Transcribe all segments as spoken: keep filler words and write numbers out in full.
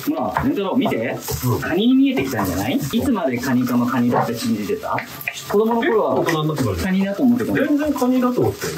ほら、レンタロウ見て、うん、カニに見えてきたんじゃない？いつまでカニカマカニだって信じてた？子供の頃は大人になってからカニだと思ってた。全然カニだと思ってたよね。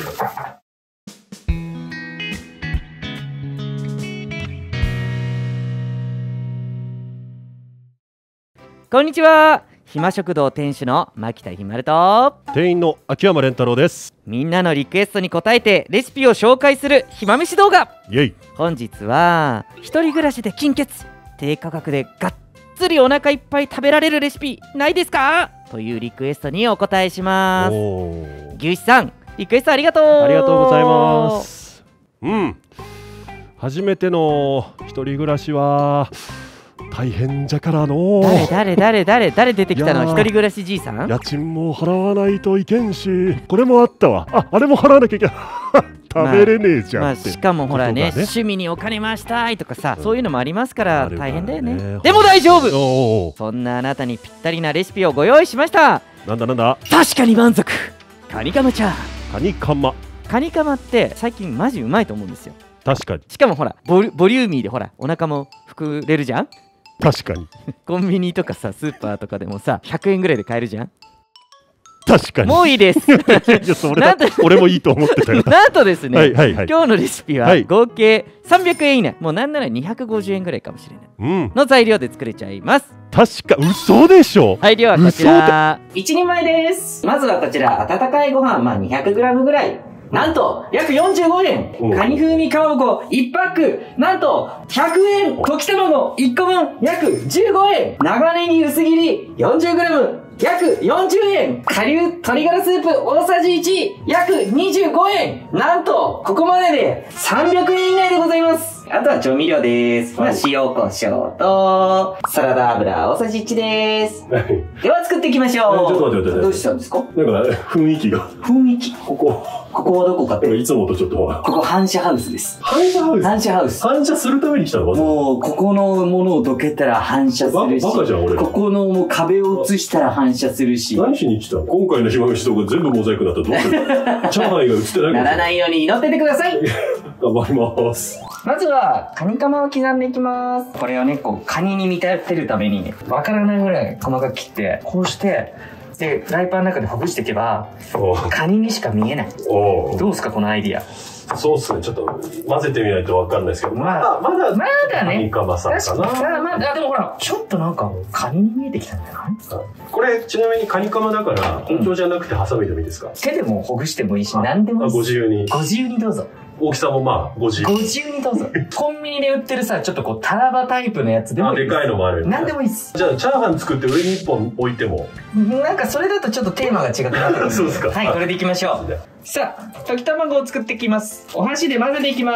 こんにちは。暇食堂店主の牧田ひまると店員の秋山蓮太郎です。 みんなのリクエストに応えてレシピを紹介する暇飯動画。 イエイ。 本日は一人暮らしで金欠、低価格でがっつりお腹いっぱい食べられるレシピないですかというリクエストにお答えします。牛脂さん、リクエストありがとう。 ありがとうございます。うん、初めての一人暮らしは大変じゃからの。 誰誰誰誰誰出てきたの？一人暮らしじいさん。 家賃も払わないといけんし、これもあったわ。あ、あれも払わなきゃいけない食べれねえじゃん、まあまあ、 しかもほら ね, ね趣味にお金回したいとかさ、うん、そういうのもありますから大変だよね。ねでも大丈夫。おそんなあなたにぴったりなレシピをご用意しました。 なんだなんだ。 確かに満足。カニカマチャー。 カニカマカニカマって最近マジうまいと思うんですよ。 確かに。 しかもほら ボリ, ボリューミーでほらお腹も膨れるじゃん。 確かにコンビニとかさスーパーとかでもさひゃくえんぐらいで買えるじゃん。 確かに。 もういいです。 いやそれだ俺もいいと思ってたよ。 なんとですね、はいはいはい、今日のレシピははい合計さんびゃくえん以内、もうなんならにひゃくごじゅうえんぐらいかもしれない、うん、の材料で作れちゃいます。 確か嘘でしょ。 材料はこちらいちにんまえです。まずはこちら温かいご飯、まあ にひゃくグラム ぐらい、なんと約よんじゅうごえん。カニ風味かまぼこいちパックなんとひゃくえん。溶き卵いっこぶん約じゅうごえん。長ネギ薄切り よんじゅうグラム 約よんじゅうえん。顆粒鶏ガラスープ大さじいち約にじゅうごえん。なんとここまででさんびゃくえん以内でございます。あとは調味料です。まあ、塩コショウとサラダ油大さじいちです。では作っていきましょう。 ちょっと待って待って。 どうしたんですか？ なんか雰囲気が。 雰囲気。 ここ。 ここはどこかって。 いつもとちょっと。ここ反射ハウスです。 反射ハウス。 反射ハウス。 反射するために来たの？ もうここのものをどけたら反射するし。 バカじゃん俺。 ここのもう壁を映したら反射するし。 何しに来たの？今回の暇飯とか全部モザイクだったらどうする？チャーハンが映ってない。 ならないように祈っててください。 頑張ります。 まずはカニカマを刻んでいきます。これをね、こうカニに見立てるためにね、わからないぐらい細かく切って、こうしてでフライパンの中でほぐしていけばカニにしか見えない。どうですかこのアイディア？ そうっすね。ちょっと混ぜてみないとわかんないですけど、 まあまだまだね。 カニカマさんかな。 確かにまだでもほらちょっとなんかカニに見えてきたんじゃない？ これちなみにカニカマだから包丁じゃなくてハサミでもいいですか？ 手でもほぐしてもいいし、何でもいいです。 ご自由に。 ご自由にどうぞ。 大きさもまあご自由。 ご自由にどうぞ。コンビニで売ってるさ、ちょっとこうタラバタイプのやつでもいいです。 あ、でかいのもある。 何でもいいです。 じゃあチャーハン作って上に一本置いても。 なんかそれだとちょっとテーマが違くなってくる。 そうですか。 はい、これでいきましょう。さあ、溶き卵を作っていきます。お箸で混ぜていきます。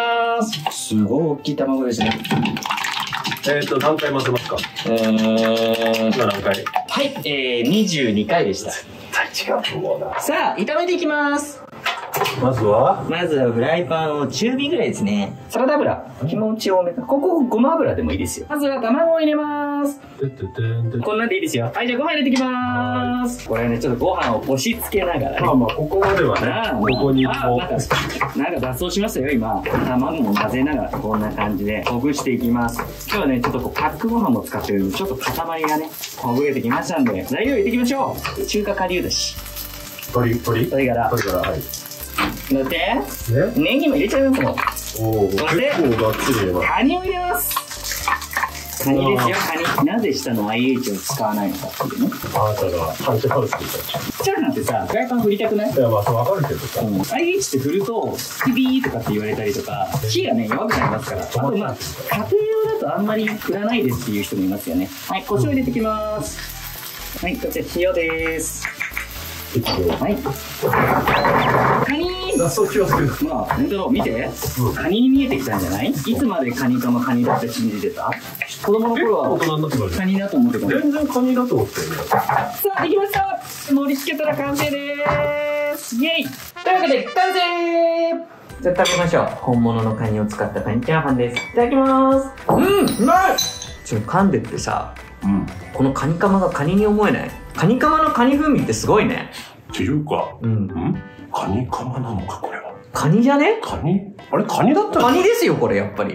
すごい大きい卵ですね。 えっと、何回混ぜますか？ えー、 今何回？ はい、えー、にじゅうにかいでした。 絶対違うと思うな。 さあ、炒めていきます。 まずはまずはフライパンを中火ぐらいですね。サラダ油気持ち多め。ここごま油でもいいですよ。まずは卵を入れます。こんなんでいいですよ。はい、じゃあご飯入れていきます。これね、ちょっとご飯を押し付けながらね。 まあまあここまではね。ここにこうなんかなんか脱走しましたよ今。卵も混ぜながらこんな感じでほぐしていきます。今日はねちょっとこうパックご飯も使ってるんでちょっと塊がねほぐれてきましたんで材料入れていきましょう。中華顆粒だし。 鶏鶏鶏ガラ。 鶏ガラはい。 のってね、ネギも入れちゃいますもん。 おお、結構がっつり入れます。 カニを入れます。カニですよ、カニ。なぜ下の アイエイチ を使わないのかっていうね。 あなたが反射ハウスって言ったでしょ。 チャーハンってさ、フライパン振りたくない？ いや、まあ、そうわかるけどさ。 うん、アイエイチ って振ると、ピビーとかって言われたりとか、火がね、弱くなりますから。あとまあ、家庭用だとあんまり振らないですっていう人もいますよね。はい、胡椒入れていきます。はい、こちら塩です。はい。カニー。 脱走気をつける。 まあ、レンタロウ見て、うん、カニに見えてきたんじゃない？いつまでカニカマカニだって信じてた？子供の頃は大人になってからカニだと思ってた。 全然カニだと思ってるね。 さあ、できました。盛り付けたら完成でーす。イェイ。というわけで完成。じゃあ食べましょう。本物のカニを使ったカニチャーハンです。いただきます。うん、うまい。ちょっと噛んでってさ、うん、このカニカマがカニに思えない？カニカマのカニ風味ってすごいね。 っていうか、 うん、 ん？カニカマなのかこれは。 カニじゃね？ カニ？あれカニだったの？ カニですよこれやっぱり。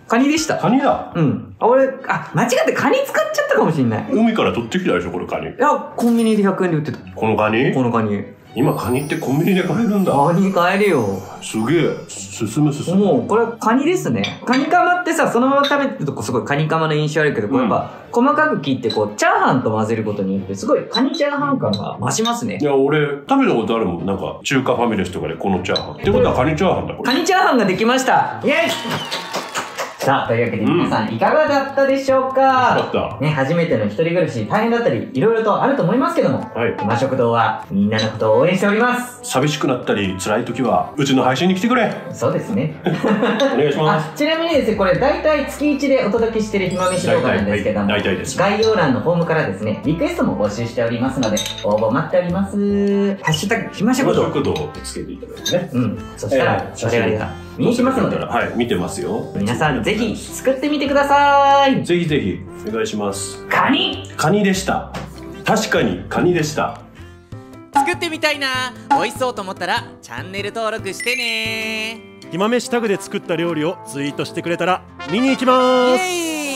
カニでした。 カニだ。 うん。あ、俺、あ、間違ってカニ使っちゃったかもしんない。 海から取ってきたでしょ、これカニ。 いや、コンビニでひゃくえんで売ってた。 このカニこのカニ。 今カニってコンビニで買えるんだ。 カニ買えるよ。 すげえ。進む進む。 もう、これカニですね。カニカマってさ、そのまま食べてるとこすごいカニカマの印象あるけど、これやっぱ、細かく切ってこう、チャーハンと混ぜることによって、すごいカニチャーハン感が増しますねい。や、俺、食べたことあるもん。なんか、中華ファミレスとかでこのチャーハン。ってことはカニチャーハンだ、これ。 カニチャーハンができましたイェイさあ、というわけで皆さんいかがだったでしょうか、 美味しかった。 ね、初めての一人暮らし大変だったり、いろいろとあると思いますけども、 はい。 今食堂はみんなのことを応援しております。 寂しくなったり、辛い時は、うちの配信に来てくれ。 そうですね。 お願いします。 あ、ちなみにですね、これ大体月いちでお届けしている暇飯動画なんですけども、 大体です。 概要欄のフォームからですね、リクエストも募集しておりますので、応募待っております。ハッシュタグ、暇食堂。 食堂をつけていただいてね。 うん。そしたら、 えー我々が見に行きますので、 はい、見てますよ。 皆さんぜひ作ってみてください。 ぜひぜひ、お願いします。 カニカニでした。確かにカニでした。 作ってみたいな、美味しそうと思ったらチャンネル登録してね。 ひまめしタグで作った料理をツイートしてくれたら見に行きます。 イエーイ。